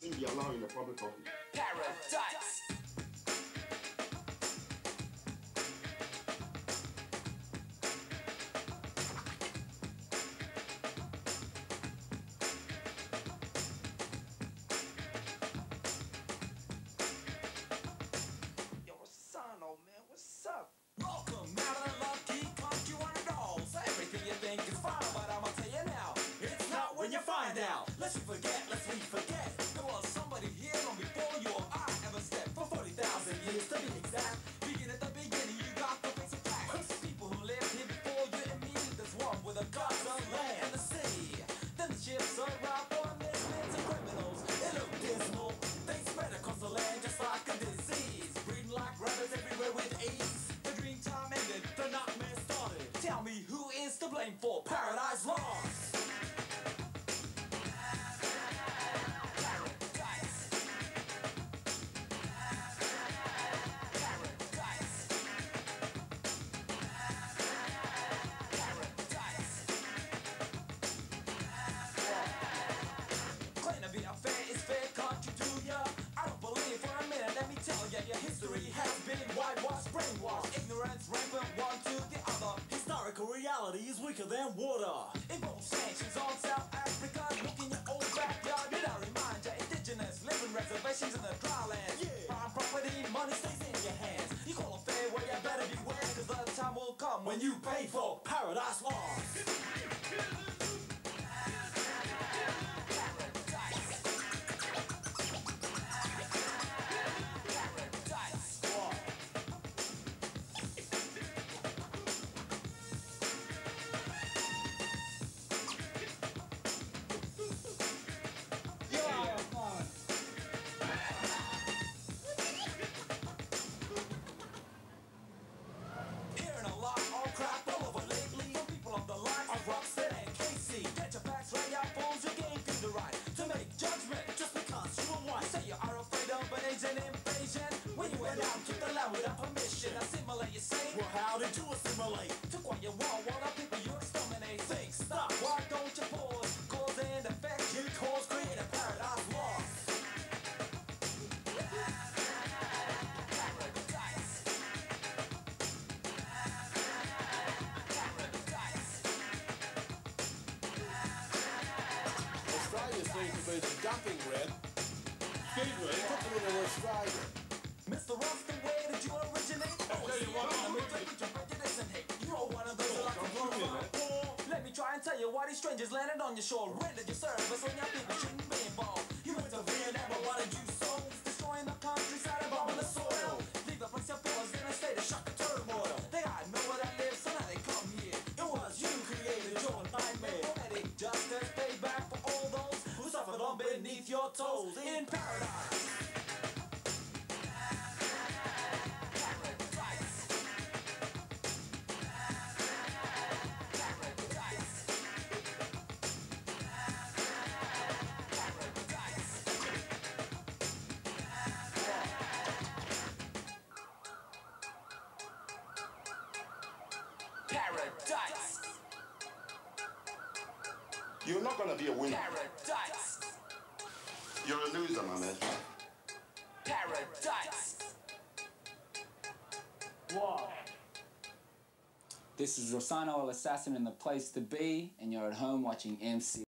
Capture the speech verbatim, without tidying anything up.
Shouldn't be allowed in the public office. Paradise. Yo, what's on, old man? What's up? Welcome out of the lucky country one of dolls. Everything you think is fine, but I'ma tell you now, it's not when you find out. Let's we forget, let's we forget. There was somebody here long before you or I ever stepped. For forty thousand years to be exact. Begin at the beginning, you got to face a fact. People who lived here before you and me, there's one with the gods of land and the sea. Then the ships arrived on misfits and criminals. It looked dismal. They spread across the land just like a disease. Breeding like rabbits everywhere with ease. The dream time ended, the nightmare started. Tell me who is to blame for Paradise Lost? Be unfair, it's fair country to ya. I don't believe for a minute, let me tell ya, your history has been whitewashed, brainwashed. Ignorance rampant one to the other. Historical reality is weaker than water. Involve sanctions on South Africa. Look in your old backyard. Did I remind ya, indigenous living reservations in the dry land? Yeah. Prime property, money stays in your hands. You call it fair, well you better beware, cause the time will come when you pay for Paradise Lost. Hearing a lot of crap all over lately from people on the line of Rockstead and K C. Get your facts right, y'all fools, you gain the right to make judgment just because you are white. You say you are afraid of an Asian invasion when you went out and took the land without permission. Assimilate, you say? Well, how did you assimilate? Took what you want, while the people you exterminate. Think, stop, why don't you pause? Cause and effect, you cause create a Paradise Lost. Australia seems to be the dumping ground. Excuse me, took me to Australia. Mister Rustin, where did you originate? I'll tell you what, I'm with your prejudice and hate. You are one of those who like to run around war. Let me try and tell you why these strangers landed on your shore. Rendered your service when your people shouldn't be involved. You went to Vietnam, but what did you sow? Destroying the countryside and bombing the soil. Leave the place of fellas in a state of shock and turmoil. They got nowhere to live, so now they come here. It was you who created your nightmare. Poetic justice, payback for all those who suffered on beneath your toes in paradise. Paradise. You're not gonna be a winner. Paradise. You're a loser, my man. Paradise. Wow. This is Rossano El Assassin in The Place to Be, and you're at home watching M C.